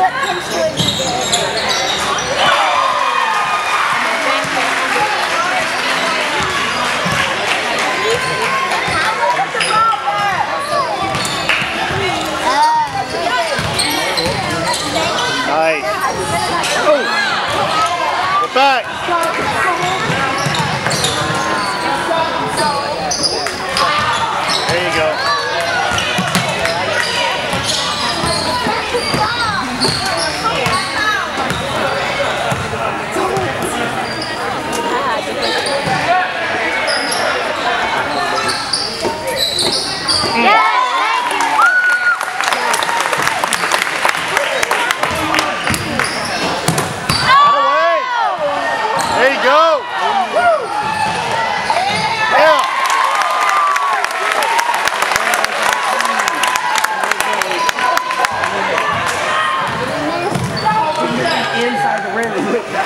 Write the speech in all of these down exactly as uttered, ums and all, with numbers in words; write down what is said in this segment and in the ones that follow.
Nice. Oh. Get back. There you go. Yeah. There you go! Yeah! Inside the rim.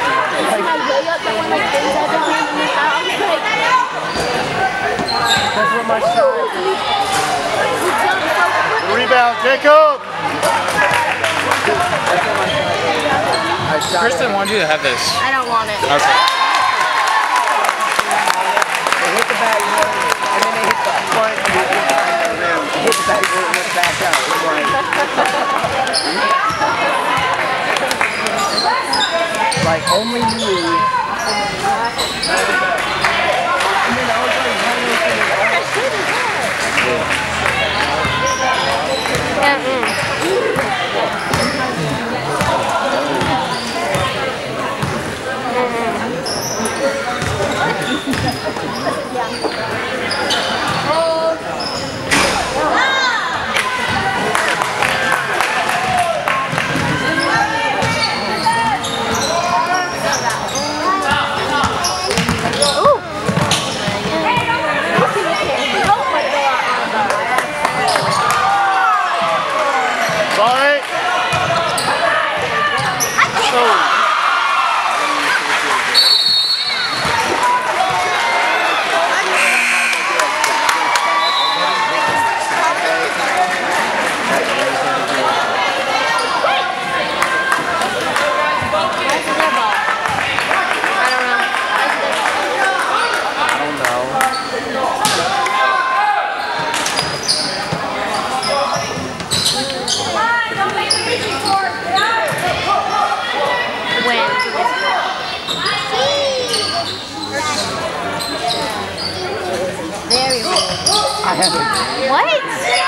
That's what my shot is. Rebound, Jacob! Kristen wanted you to have this. I don't want it. Okay. They hit the back rim, and then they hit the front and the inside of the rim. They hit the back rim and went back out. It's like, like only me. And then I was like running into the What?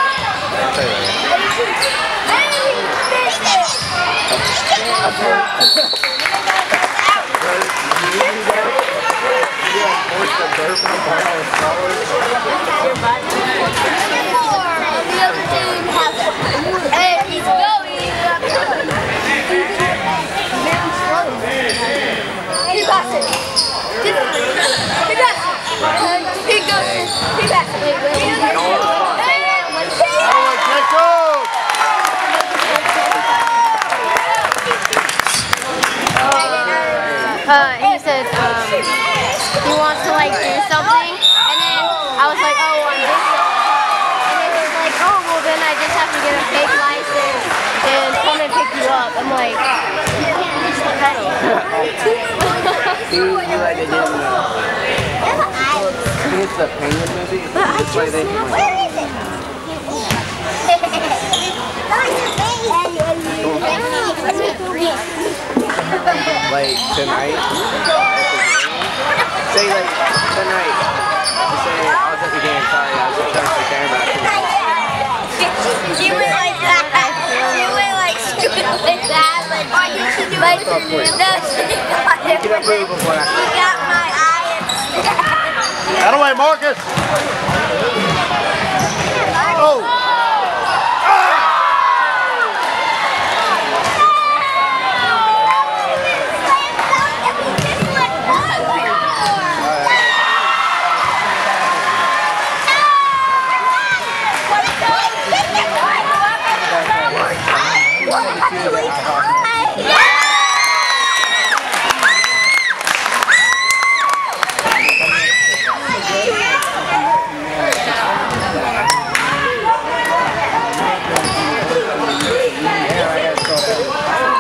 Uh, he said um, he wants to like do something, and then I was like, oh, on this one. And then he's like, oh, well then I just have to get a fake license and come and pick you up. I'm like, petty. See, you like it, didn't know. I think it's the Penguin movie. But I just, where is it? Like tonight, say like tonight, I say I was at the game, sorry, I was just trying to the camera. She went like that, she went like stupid like that, like, oh, you should do like, no, she got it. She got my eye and Out of the way, Marcus! Oh! Yeah, I got so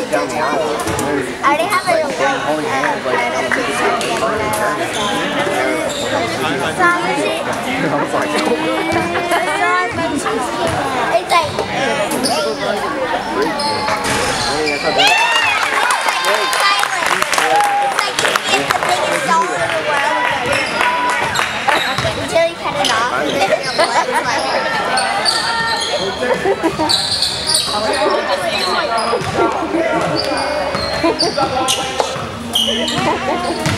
down the aisle. I already have it. Holding hands like I was like, it's like, until you cut it off, and then your blood's like